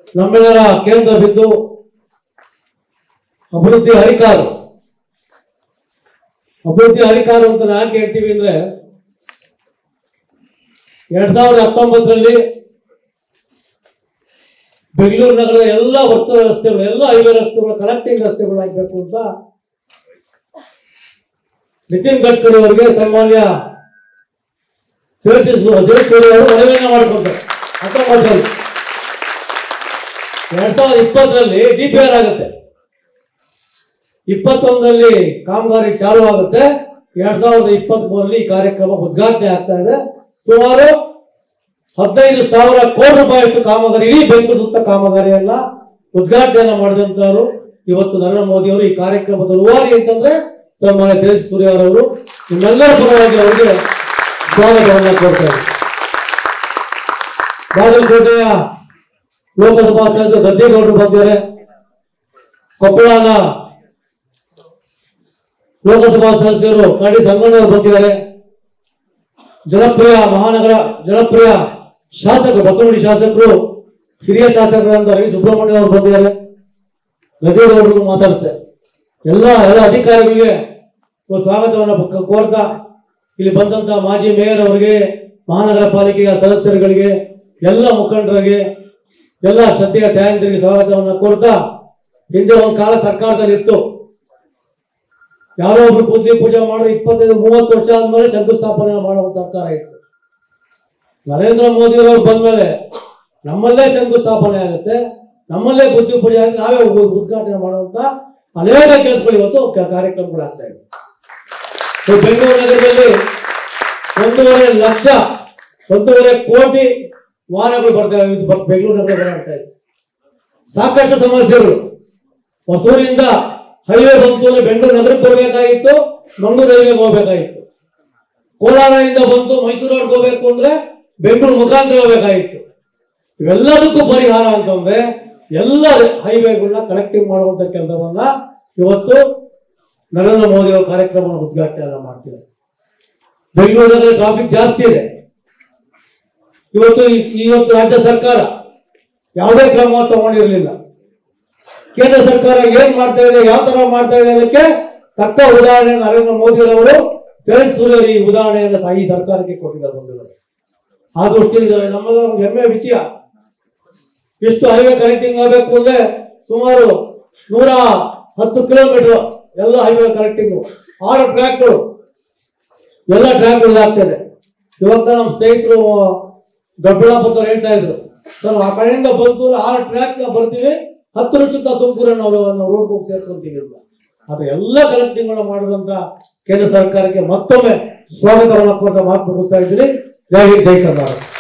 ನಮ್ಮೆಲ್ಲರ ಕೇಂದ್ರ ಬಿದ್ದು ಅಭಿವೃದ್ಧಿ ಹರಿಕಾರು ಅಂತ ಯಾಕೆ ಹೇಳ್ತೀವಿ ಅಂದ್ರೆ 2019ರಲ್ಲಿ ಬೆಂಗಳೂರು ನಗರದ ಎಲ್ಲ ವರ್ತುಲ ರಸ್ತೆಗಳು, ಎಲ್ಲ ಹೈವೇ ರಸ್ತೆಗಳು ಕನೆಕ್ಟಿಂಗ್ ರಸ್ತೆಗಳಾಗಬೇಕು ಅಂತ ನಿತಿನ್ ಗಡ್ಕರಿ ಅವರಿಗೆ ಸನ್ಮಾನ್ಯ ಜಯಸೂರ್ಯ ಅವರು ಮನವಿಯನ್ನು ಮಾಡಿಕೊಂಡರು. 2020ರಲ್ಲಿ DPR ಆಗುತ್ತೆ, 21ರಲ್ಲಿ ಕಾಮಗಾರಿ ಚಾಲು ಆಗುತ್ತೆ, 2023ರಲ್ಲಿ ಈ ಕಾರ್ಯಕ್ರಮ ಉದ್ಘಾಟನೆ ಆಗ್ತಾ ಇದೆ. ಸುಮಾರು 15,000 ಕೋಟಿ ರೂಪಾಯಿಯಷ್ಟು ಕಾಮಗಾರಿ, ಇಡೀ ಬೆಂಗಳೂರು ಸುತ್ತ ಕಾಮಗಾರಿಯನ್ನ ಉದ್ಘಾಟನೆಯನ್ನು ಮಾಡಿದಂತವರು ಇವತ್ತು ನರೇಂದ್ರ ಮೋದಿ ಅವರು. ಈ ಕಾರ್ಯಕ್ರಮದ ರೂವಾರಿ ಅಂತಂದ್ರೆ ಸನ್ಮಾನ್ಯ ಜಯಸೂರ್ಯ ಅವರು. ನಿಮ್ಮೆಲ್ಲರ ಪರವಾಗಿ ಅವರಿಗೆ ಸ್ವಾಗತವನ್ನು ಕೊಡ್ತಾರೆ. ಬಾಗಲಕೋಟೆಯ ಲೋಕಸಭಾ ಸದಸ್ಯ ಗದ್ದಿಗೌಡರು ಬಂದಿದ್ದಾರೆ. ಕೊಪ್ಪಳದ ಲೋಕಸಭಾ ಸದಸ್ಯರು ಕಡಿ ಸಂಗಣ್ಣವರು ಬಂದಿದ್ದಾರೆ. ಜನಪ್ರಿಯ ಶಾಸಕರು, ಬಸವನಗುಡಿ ಶಾಸಕರು, ಹಿರಿಯ ಶಾಸಕರಾದ ರವಿ ಸುಬ್ರಹ್ಮಣ್ಯ ಅವರು ಬಂದಿದ್ದಾರೆ. ಗದ್ದಿಗೌಡರು ಮಾತಾಡ್ತಾರೆ. ಎಲ್ಲ ಅಧಿಕಾರಿಗಳಿಗೆ ಸ್ವಾಗತವನ್ನು ಕೋರ್ತಾ ಇಲ್ಲಿ ಬಂದಂತ ಮಾಜಿ ಮೇಯರ್ ಅವರಿಗೆ, ಮಹಾನಗರ ಪಾಲಿಕೆಯ ಸದಸ್ಯರುಗಳಿಗೆ, ಎಲ್ಲ ಮುಖಂಡರಿಗೆ, ಎಲ್ಲ ಶ್ರದ್ಧೆಯ ತಾಯಂದಿರಿಗೆ ಸ್ವಾಗತವನ್ನು ಕೋರ್ತಾ, ಹಿಂದೆ ಒಂದು ಕಾಲ ಸರ್ಕಾರದಲ್ಲಿ ಇತ್ತು, ಯಾರೋ ಒಬ್ರು ಪೂಜೆ ಮಾಡಿ 25-30 ವರ್ಷ ಆದ್ಮೇಲೆ ಶಂಕುಸ್ಥಾಪನೆ ಮಾಡುವ ಸರ್ಕಾರ ಇತ್ತು. ನರೇಂದ್ರ ಮೋದಿ ಅವರು ಬಂದ್ಮೇಲೆ ನಮ್ಮಲ್ಲೇ ಶಂಕುಸ್ಥಾಪನೆ ಆಗುತ್ತೆ, ನಮ್ಮಲ್ಲೇ ಬುದ್ಧಿ ಪೂಜೆ ಆಗಿ ನಾವೇ ಉದ್ಘಾಟನೆ ಮಾಡುವಂತ ಅನೇಕ ಕೆಲಸಗಳು ಇವತ್ತು ಕಾರ್ಯಕ್ರಮಗಳಾಗ್ತಾ ಇದೆ. ಬೆಂಗಳೂರು ನಗರದಲ್ಲಿ 1.5 ಕೋಟಿ ವಾಹನಗಳು ಬರ್ತವೆ. ಬೆಂಗಳೂರು ನಗರ ಬರಾಡ್ತಾ ಇದೆ. ಸಾಕಷ್ಟು ಸಮಸ್ಯೆಗಳು. ಹೊಸೂರಿನಿಂದ ಹೈವೇ ಬಂತು ಅಂದ್ರೆ ಬೆಂಗಳೂರು ನಗರಕ್ಕೆ ಬರಬೇಕಾಗಿತ್ತು, ಮಂಗಳೂರು ಹೈವೇಗೆ ಹೋಗ್ಬೇಕಾಗಿತ್ತು. ಕೋಲಾರದಿಂದ ಬಂತು ಮೈಸೂರು ರೋಡ್ಗೆ ಹೋಗ್ಬೇಕು ಅಂದ್ರೆ ಬೆಂಗಳೂರು ಮುಖಾಂತರ ಹೋಗ್ಬೇಕಾಗಿತ್ತು. ಇವೆಲ್ಲದಕ್ಕೂ ಪರಿಹಾರ ಅಂತಂದ್ರೆ ಎಲ್ಲ ಹೈವೇಗಳನ್ನ ಕನೆಕ್ಟಿಂಗ್ ಮಾಡುವಂತ ಕೆಲಸವನ್ನ ಇವತ್ತು ನರೇಂದ್ರ ಮೋದಿ ಅವರ ಕಾರ್ಯಕ್ರಮವನ್ನು ಉದ್ಘಾಟನೆ ಮಾಡ್ತಿದ್ದಾರೆ. ಬೆಂಗಳೂರಲ್ಲಿ ಟ್ರಾಫಿಕ್ ಜಾಸ್ತಿ ಇದೆ. ಇವತ್ತು ರಾಜ್ಯ ಸರ್ಕಾರ ಯಾವುದೇ ಕ್ರಮ ತಗೊಂಡಿರಲಿಲ್ಲ. ಕೇಂದ್ರ ಸರ್ಕಾರ ಏನ್ ಮಾಡ್ತಾ ಇದೆ, ಯಾವ ತರ ಮಾಡ್ತಾ ಇದೆ ಅದಕ್ಕೆ ತಕ್ಕ ಉದಾಹರಣೆ ನರೇಂದ್ರ ಮೋದಿ ಅವರು ಜಯಸೂರ್ಯ ಈ ಉದಾಹರಣೆಯನ್ನು ಈ ಸರ್ಕಾರಕ್ಕೆ ಕೊಟ್ಟಿದ್ದಾರೆ. ಆ ದೃಷ್ಟಿಯಿಂದ ನಮ್ಮೆಲ್ಲ ಒಂದು ಹೆಮ್ಮೆಯ ವಿಷಯ. ಎಷ್ಟು ಹೈವೇ ಕನೆಕ್ಟಿಂಗ್ ಆಗಬೇಕು ಅಂದ್ರೆ ಸುಮಾರು 110 ಕಿಲೋಮೀಟರ್ ಎಲ್ಲ ಹೈವೇ ಕನೆಕ್ಟಿಂಗ್, 6 ಟ್ರ್ಯಾಕ್ಗಳು, ಎಲ್ಲ ಟ್ರ್ಯಾಕ್ಗಳು ಆಗ್ತದೆ. ಇವತ್ತ ನಮ್ಮ ಸ್ನೇಹಿತರು ದೊಡ್ಡಬಳ್ಳಾಪುರ ಹೇಳ್ತಾ ಇದ್ರು, ಸರ್ ಆ ಕಡೆಯಿಂದ ಬಂತು 6 ಟ್ರ್ಯಾಕ್ ಬರ್ತೀವಿ, 10 ನಿಮಿಷದ ತುಮಕೂರನ್ನು ನಾವು ರೋಡ್ ಹೋಗಿ ಸೇರ್ಕೊಂತೀವಿ ಅಂತ. ಆದ್ರೆ ಎಲ್ಲ ಕನೆಕ್ಟಿಂಗ್ ಮಾಡಿದಂತ ಕೇಂದ್ರ ಸರ್ಕಾರಕ್ಕೆ ಮತ್ತೊಮ್ಮೆ ಸ್ವಾಗತವನ್ನು ಕೊಡ್ತಾ ಮಾತು ಮುಗಿಸ್ತಾ ಇದ್ದೀನಿ. ಜೈ ಹಿಂದ್, ಜೈ ಕರ್ನಾಟಕ.